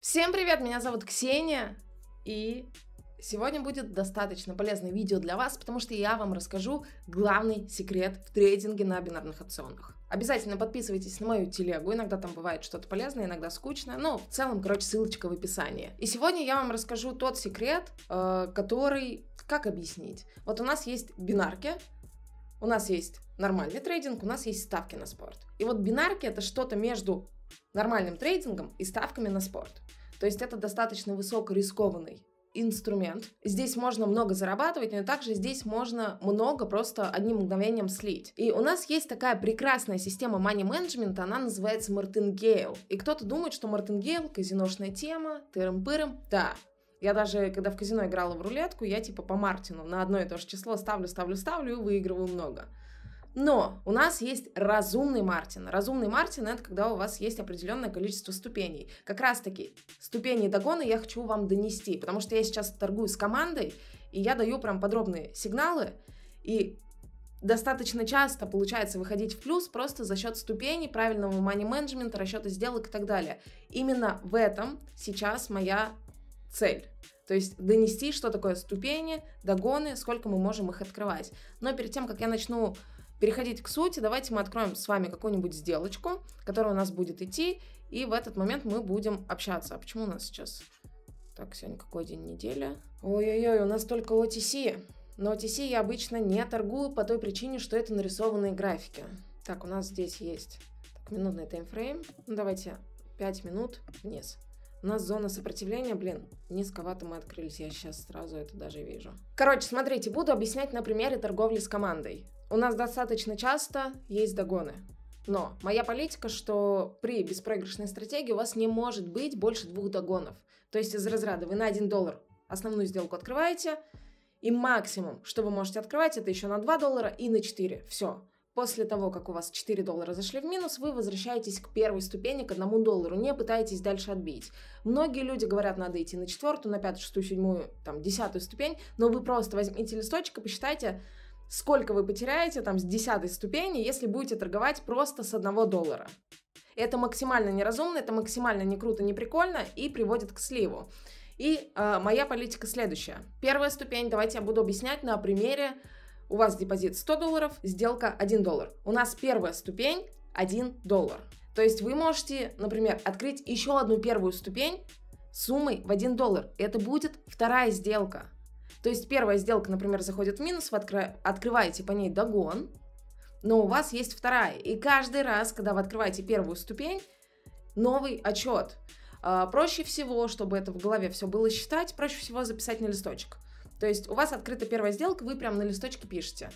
Всем привет, меня зовут Ксения, и сегодня будет достаточно полезное видео для вас, потому что я вам расскажу главный секрет в трейдинге на бинарных опционах. Обязательно подписывайтесь на мою телегу, иногда там бывает что-то полезное, иногда скучное, но в целом, ссылочка в описании. И сегодня я вам расскажу тот секрет, который, как объяснить? Вот у нас есть бинарки, у нас есть нормальный трейдинг, у нас есть ставки на спорт. И вот бинарки — это что-то между нормальным трейдингом и ставками на спорт. То есть это достаточно высокорискованный инструмент. Здесь можно много зарабатывать, но также здесь можно много просто одним мгновением слить. И у нас есть такая прекрасная система money-менеджмента, она называется Мартингейл. И кто-то думает, что Мартингейл — казиношная тема, тырым-пырым. Да. Я даже, когда в казино играла в рулетку, я типа по Мартину на одно и то же число ставлю и выигрываю много. Но у нас есть разумный Мартин. Разумный Мартин — это когда у вас есть определенное количество ступеней. Как раз-таки ступени догона я хочу вам донести, потому что я сейчас торгую с командой, и я даю прям подробные сигналы, и достаточно часто получается выходить в плюс просто за счет ступеней, правильного мани-менеджмента, расчета сделок и так далее. Именно в этом сейчас моя цель. То есть донести, что такое ступени, догоны, сколько мы можем их открывать. Но перед тем, как я начну переходить к сути, давайте мы откроем с вами какую-нибудь сделочку, которая у нас будет идти, и в этот момент мы будем общаться. А почему у нас сейчас... Так, сегодня какой день недели? Ой-ой-ой, у нас только OTC. Но OTC я обычно не торгую по той причине, что это нарисованные графики. Так, у нас здесь есть минутный таймфрейм. Ну, давайте 5 минут вниз. У нас зона сопротивления, низковато мы открылись, я сейчас сразу это даже вижу. Короче, смотрите, буду объяснять на примере торговли с командой. У нас достаточно часто есть догоны. Но моя политика, что при беспроигрышной стратегии у вас не может быть больше 2 догонов. То есть из разряда вы на $1 основную сделку открываете, и максимум, что вы можете открывать, это еще на $2 и на 4. Все. После того, как у вас $4 зашли в минус, вы возвращаетесь к первой ступени, к $1, не пытаетесь дальше отбить. Многие люди говорят, надо идти на 4-ю, на 5-ю, 6-ю, 7-ю, 10-ю ступень, но вы просто возьмите листочек и посчитайте, сколько вы потеряете с 10-й ступени, если будете торговать просто с $1. Это максимально неразумно, это максимально не круто, не прикольно и приводит к сливу. И моя политика следующая. Первая ступень, давайте я буду объяснять на примере. У вас депозит $100, сделка $1. У нас первая ступень $1. То есть вы можете, например, открыть еще одну первую ступень суммой в $1. Это будет вторая сделка. То есть первая сделка, например, заходит в минус, вы открываете по ней догон, но у вас есть вторая. И каждый раз, когда вы открываете первую ступень, новый отчет. Проще всего, чтобы это в голове все было считать, проще всего записать на листочек. То есть у вас открыта первая сделка, вы прям на листочке пишете.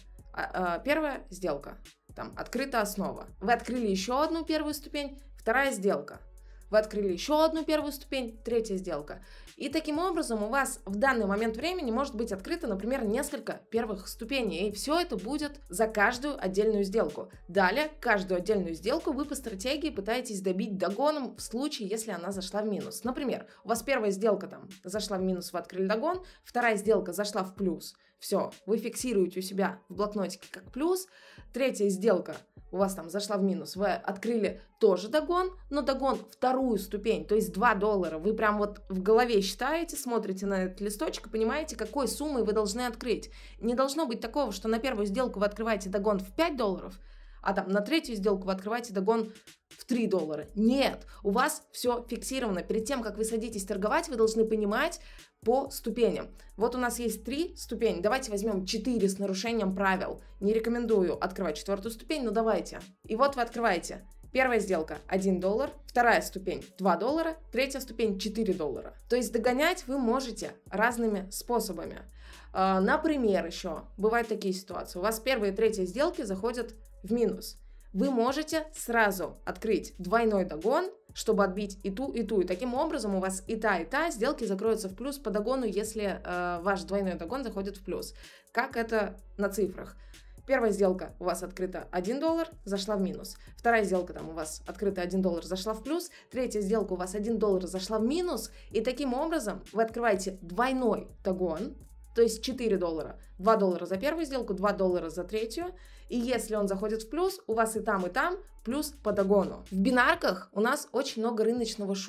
Первая сделка, открыта основа. Вы открыли еще одну первую ступень, вторая сделка. Вы открыли еще одну первую ступень, третья сделка. И таким образом у вас в данный момент времени может быть открыто, например, несколько первых ступеней. И все это будет за каждую отдельную сделку. Далее, каждую отдельную сделку вы по стратегии пытаетесь добить догоном в случае, если она зашла в минус. Например, у вас первая сделка зашла в минус, вы открыли догон, вторая сделка зашла в плюс. Все, вы фиксируете у себя в блокнотике как плюс. Третья сделка у вас зашла в минус, вы открыли тоже догон, но догон вторую ступень, то есть $2. Вы прям вот в голове считаете, смотрите на этот листочек и понимаете, какой суммой вы должны открыть. Не должно быть такого, что на первую сделку вы открываете догон в $5, а на третью сделку вы открываете догон в $3. Нет, у вас все фиксировано. Перед тем, как вы садитесь торговать, вы должны понимать по ступеням. Вот у нас есть 3 ступени, давайте возьмем 4 с нарушением правил. Не рекомендую открывать 4-ю ступень, но давайте. И вот вы открываете. Первая сделка $1, вторая ступень $2, третья ступень $4. То есть догонять вы можете разными способами. Например, еще бывают такие ситуации. У вас первая и третья сделки заходят в минус. Вы можете сразу открыть двойной догон, чтобы отбить и ту, и ту. И таким образом у вас и та сделки закроются в плюс по догону, если ваш двойной догон заходит в плюс. Как это на цифрах? Первая сделка у вас открыта $1, зашла в минус. Вторая сделка у вас открыта $1, зашла в плюс. Третья сделка у вас $1 зашла в минус. И таким образом вы открываете двойной догон, то есть $4. $2 за первую сделку, $2 за третью. И если он заходит в плюс, у вас и там плюс по догону. В бинарках у нас очень много рыночного шума.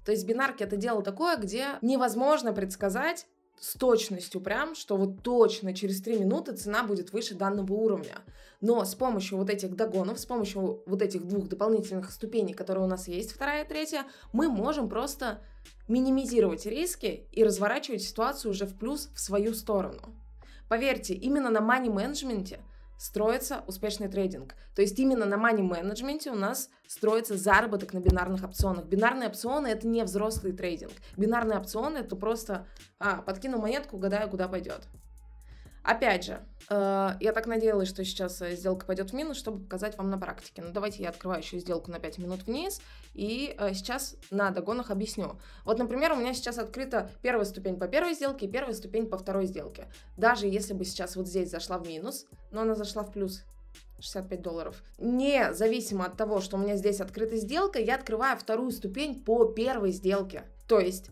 То есть бинарки — это дело такое, где невозможно предсказать с точностью прям, что вот точно через 3 минуты цена будет выше данного уровня. Но с помощью вот этих догонов, с помощью вот этих двух дополнительных ступеней, которые у нас есть, вторая и третья, мы можем просто минимизировать риски и разворачивать ситуацию уже в плюс в свою сторону. Поверьте, именно на мани-менеджменте строится успешный трейдинг. То есть именно на мани-менеджменте у нас строится заработок на бинарных опционах. Бинарные опционы — это не взрослый трейдинг. Бинарные опционы — это просто подкину монетку, угадаю, куда пойдет. Опять же, я так надеялась, что сейчас сделка пойдет в минус, чтобы показать вам на практике. Но давайте я открываю еще сделку на 5 минут вниз, и сейчас на догонах объясню. Вот, например, у меня сейчас открыта первая ступень по первой сделке и первая ступень по второй сделке. Даже если бы сейчас вот здесь зашла в минус, но она зашла в плюс, $65. Независимо от того, что у меня здесь открыта сделка, я открываю вторую ступень по первой сделке. То есть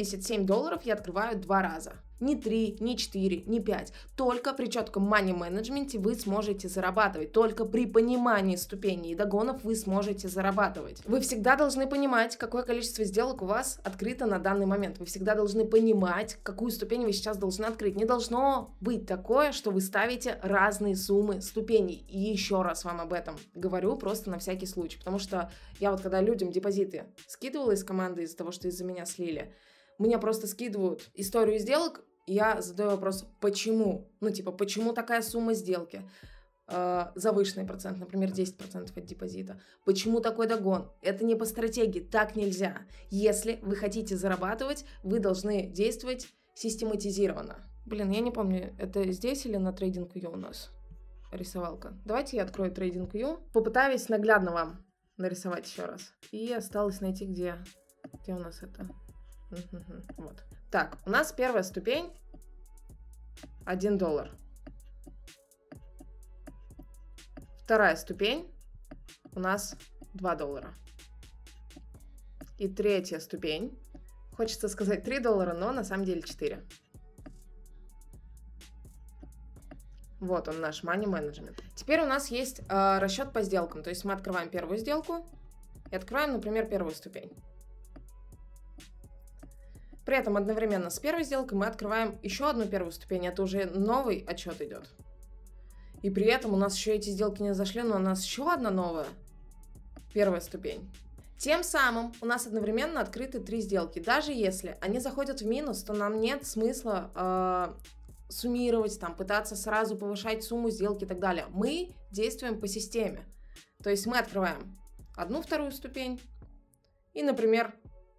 $77 я открываю 2 раза. Не 3, не 4, не 5. Только при четком мани-менеджменте вы сможете зарабатывать. Только при понимании ступеней и догонов вы сможете зарабатывать. Вы всегда должны понимать, какое количество сделок у вас открыто на данный момент. Вы всегда должны понимать, какую ступень вы сейчас должны открыть. Не должно быть такое, что вы ставите разные суммы ступеней. И еще раз вам об этом говорю, просто на всякий случай. Потому что я вот когда людям депозиты скидывала из команды из-за того, что из-за меня слили, мне просто скидывают историю сделок, я задаю вопрос, почему? Почему такая сумма сделки? Завышенный процент, например, 10% от депозита. Почему такой догон? Это не по стратегии, так нельзя. Если вы хотите зарабатывать, вы должны действовать систематизированно. Я не помню, это здесь или на TradingView у нас рисовалка. Давайте я открою TradingView, попытаюсь наглядно вам нарисовать еще раз. И осталось найти, где у нас это. Вот. Так, у нас первая ступень $1. Вторая ступень у нас $2. И третья ступень, хочется сказать $3, но на самом деле 4. Вот он, наш money management. Теперь у нас есть расчет по сделкам. То есть мы открываем первую сделку и открываем, например, первую ступень. При этом одновременно с первой сделкой мы открываем еще одну первую ступень, это уже новый отчет идет. И при этом у нас еще эти сделки не зашли, но у нас еще одна новая первая ступень. Тем самым у нас одновременно открыты 3 сделки. Даже если они заходят в минус, то нам нет смысла суммировать, пытаться сразу повышать сумму сделки и так далее. Мы действуем по системе. То есть мы открываем одну вторую ступень и, например,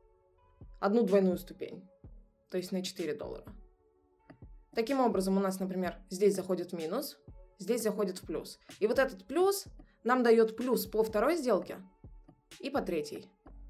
одну двойную ступень, то есть на $4. Таким образом, у нас, например, здесь заходит в минус, здесь заходит в плюс. И вот этот плюс нам дает плюс по второй сделке и по третьей.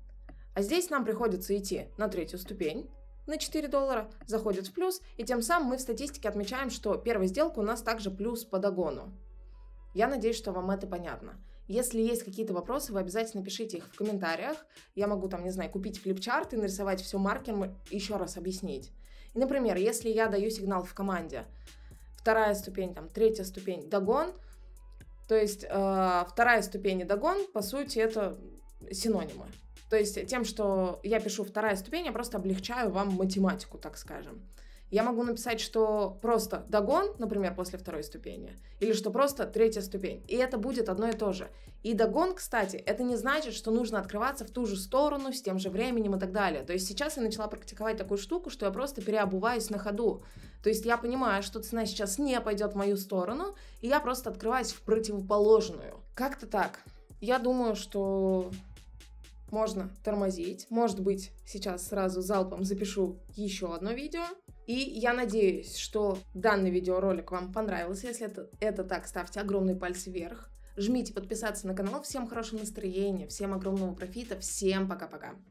А здесь нам приходится идти на третью ступень, на $4, заходит в плюс, и тем самым мы в статистике отмечаем, что первая сделка у нас также плюс по догону. Я надеюсь, что вам это понятно. Если есть какие-то вопросы, вы обязательно пишите их в комментариях. Я могу купить флипчарт и нарисовать все маркером, еще раз объяснить. И, например, если я даю сигнал в команде, вторая ступень, третья ступень, догон, то есть вторая ступень и догон, по сути, это синонимы. То есть тем, что я пишу вторая ступень, я просто облегчаю вам математику, так скажем. Я могу написать, что просто догон, например, после второй ступени, или что просто третья ступень, и это будет одно и то же. И догон, кстати, это не значит, что нужно открываться в ту же сторону, с тем же временем и так далее. То есть сейчас я начала практиковать такую штуку, что я просто переобуваюсь на ходу. То есть я понимаю, что цена сейчас не пойдет в мою сторону, и я просто открываюсь в противоположную. Как-то так. Я думаю, что можно тормозить. Может быть, сейчас сразу залпом запишу еще одно видео. И я надеюсь, что данный видеоролик вам понравился. Если это так, ставьте огромный палец вверх. Жмите подписаться на канал. Всем хорошего настроения, всем огромного профита, всем пока-пока.